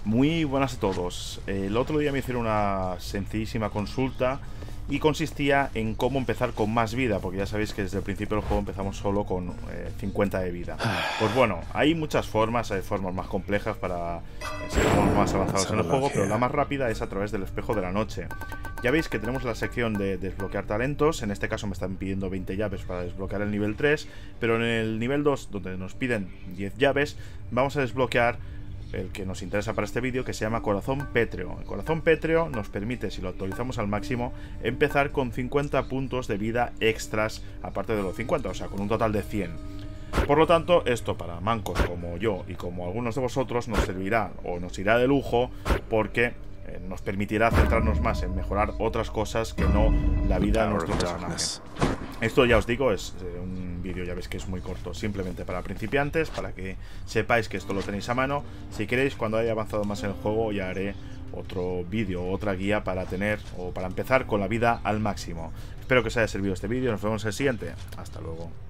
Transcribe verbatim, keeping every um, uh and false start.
Muy buenas a todos. El otro día me hicieron una sencillísima consulta y consistía en cómo empezar con más vida, porque ya sabéis que desde el principio del juego empezamos solo con eh, cincuenta de vida. Pues bueno, hay muchas formas, hay formas más complejas para ser más avanzados en el juego, pero la más rápida es a través del espejo de la noche. Ya veis que tenemos la sección de desbloquear talentos. En este caso me están pidiendo veinte llaves para desbloquear el nivel tres, pero en el nivel dos, donde nos piden diez llaves, vamos a desbloquear el que nos interesa para este vídeo, que se llama Corazón Pétreo. El Corazón Pétreo nos permite, si lo actualizamos al máximo, empezar con cincuenta puntos de vida extras, aparte de los cincuenta, o sea, con un total de cien. Por lo tanto, esto para mancos como yo y como algunos de vosotros nos servirá o nos irá de lujo, porque eh, nos permitirá centrarnos más en mejorar otras cosas que no la vida de nuestro personaje. Esto, ya os digo, es eh, un vídeo, ya veis que es muy corto, simplemente para principiantes, para que sepáis que esto lo tenéis a mano. Si queréis, cuando haya avanzado más en el juego, ya haré otro vídeo o otra guía para tener o para empezar con la vida al máximo. Espero que os haya servido este vídeo, nos vemos en el siguiente. Hasta luego.